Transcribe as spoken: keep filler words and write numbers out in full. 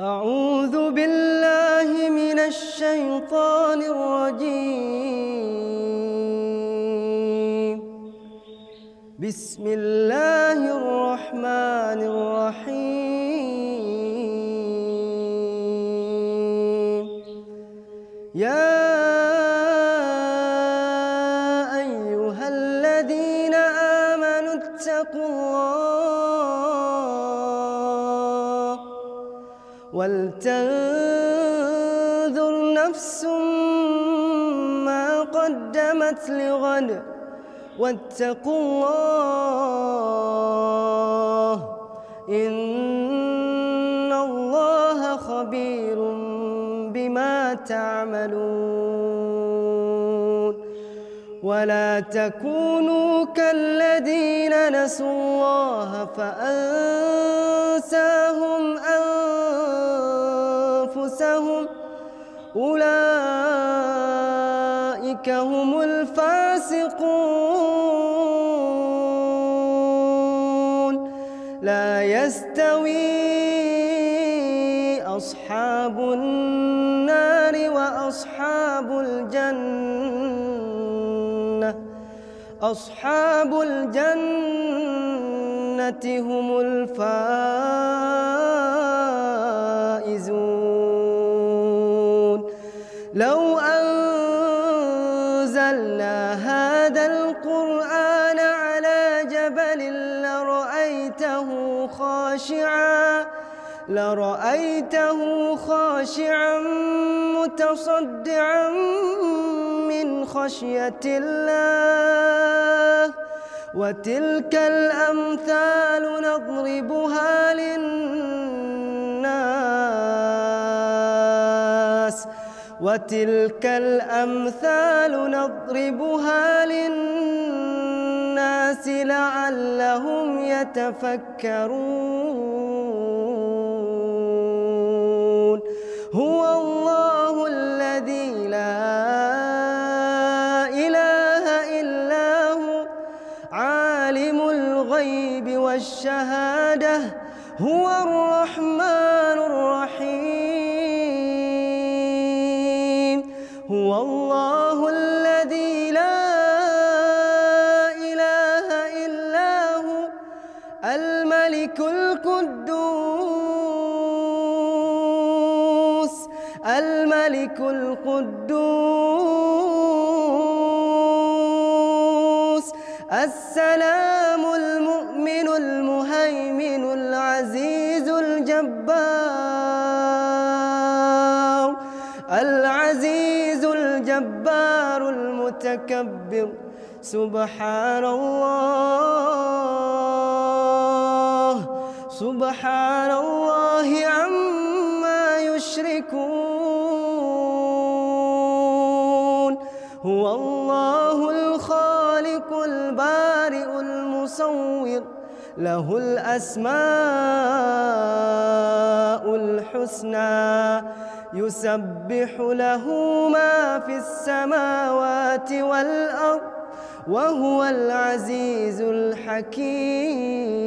أعوذ بالله من الشيطان الرجيم. بسم الله الرحمن الرحيم. يا أيها الذين آمنوا اتقوا الله ولتنظر نفس ما قدمت لغد واتقوا الله إن الله خبير بما تعملون. ولا تكونوا كالذين نسوا الله فأنساهم أنفسهم أولئك هم الفاسقون. لا يستوي أصحاب النار وأصحاب الجنة أصحاب الجنة هم الفائزون. لو أنزلنا هذا القرآن على جبل لرأيته خاشعا لرأيته خاشعا متصدعا من خشية الله. وتلك الأمثال نضربها للناس وتلك الأمثال نضربها للناس لعلهم يتفكرون. هو الله الذي لا إله إلا هو عالم الغيب والشهادة هو الرحمن الرحيم. هو الله الذي لا إله إلا هو الملك القدوس الملك القدوس السلام المؤمن المهيمن العزيز الجبار العزيز الجبار المتكبر. سبحان الله سبحان الله عما يشركون. هو الله الخالق البارئ المصور له الأسماء الحسنى يسبح له ما في السماوات والأرض وهو العزيز الحكيم.